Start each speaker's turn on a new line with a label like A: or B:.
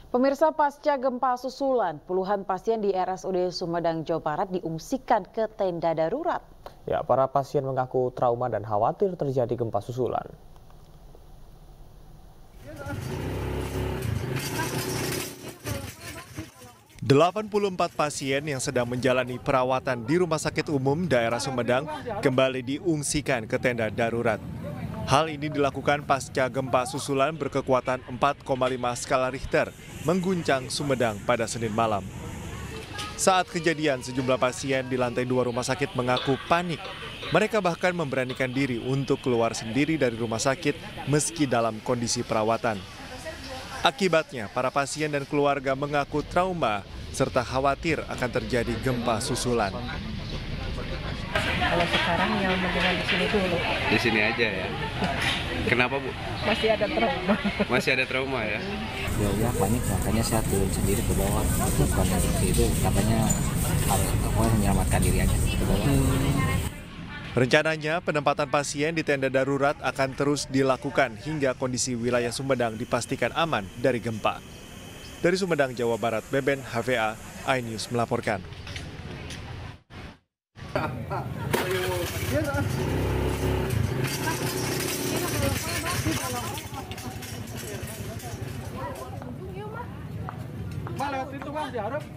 A: Pemirsa, pasca gempa susulan, puluhan pasien di RSUD Sumedang, Jawa Barat diungsikan ke tenda darurat.
B: Ya, para pasien mengaku trauma dan khawatir terjadi gempa susulan.
C: "84 pasien yang sedang menjalani perawatan di Rumah Sakit Umum Daerah Sumedang kembali diungsikan ke tenda darurat. Hal ini dilakukan pasca gempa susulan berkekuatan 4,5 skala Richter mengguncang Sumedang pada Senin malam. Saat kejadian, sejumlah pasien di lantai 2 rumah sakit mengaku panik. Mereka bahkan memberanikan diri untuk keluar sendiri dari rumah sakit meski dalam kondisi perawatan. Akibatnya, para pasien dan keluarga mengaku trauma serta khawatir akan terjadi gempa susulan.
D: Kalau sekarang yang mendingan di sini dulu.
E: Di sini aja ya. Kenapa, Bu?
D: Masih ada trauma.
E: Masih ada trauma ya?
F: Ya panik, makanya saya turun sendiri ke bawah. Bukan itu katanya harus menyelamatkan diri aja ke bawah.
C: Rencananya penempatan pasien di tenda darurat akan terus dilakukan hingga kondisi wilayah Sumedang dipastikan aman dari gempa. Dari Sumedang, Jawa Barat, Beben HVA, iNews melaporkan.
G: Lewat itu Bang, diharap.